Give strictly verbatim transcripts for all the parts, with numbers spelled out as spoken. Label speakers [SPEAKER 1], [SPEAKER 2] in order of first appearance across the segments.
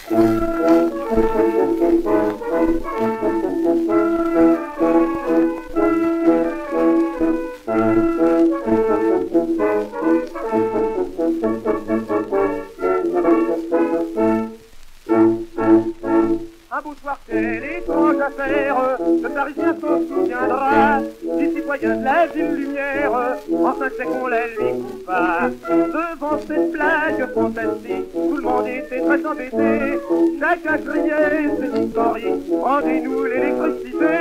[SPEAKER 1] Un beau soir, quelle étrange affaire, le Parisien s'en souviendra, du citoyen de la ville lumière, en cinq secondes la lui coupa. Devant cette blague fantastique, tout le monde était très embêté, chacun criait, c'est historique, rendez-nous l'électricité.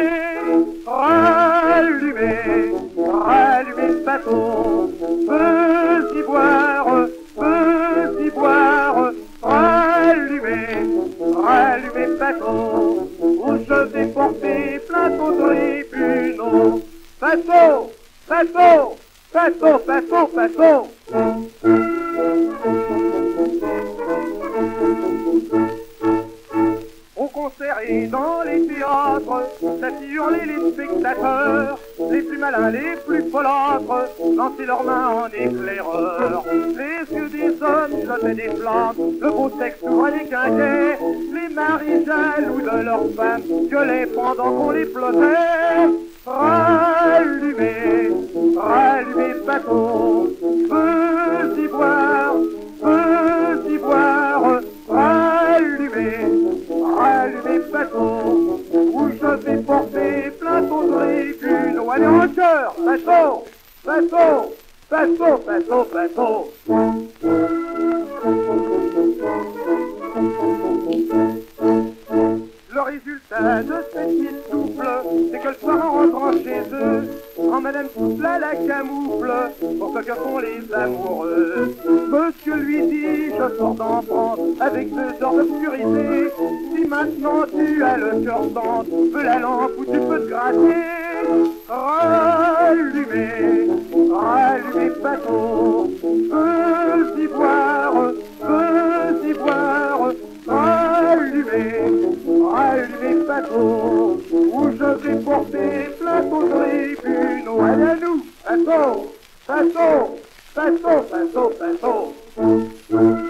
[SPEAKER 1] Rallumez, rallumez ce bateau, feu y boire, feu y boire, rallumez, rallumez ce bateau, où je vais porter plainte aux tribunaux. Bateau, bateau, bateau, bateau, bateau. Au concert et dans les théâtres, ça fit hurler les spectateurs, les plus malins, les plus folâtres, lançaient leurs mains en éclaireur. Les yeux des hommes jetaient des flammes, le beau sexe ouvrait les quinquets, les maris jaloux de leurs femmes gueulaient pendant qu'on les flottait. Rallumez, rallumez ce bateau, feu y boire, feu y boire, rallumez, rallumez ce bateau, où je vais porter plainte aux tribunaux. Allez en cœur, bateau, bateau, bateau, bateau, bateau. Le résultat de cette mise souple, c'est que le soir en rentrant chez eux, en Madame Souple à la camoufle, pour ce que font les amoureux. Monsieur lui dit, je sors d'en France avec deux heures d'obscurité. Si maintenant tu as le cœur tendre, veux la lampe où tu peux te gratter. Rallumez, rallumez ce bateau, feu y boire, feu y boire, rallumez, rallumez ce bateau, où je vais porter plainte aux tribunaux. Allez à nous, bateau, bateau, bateau, bateau, bateau.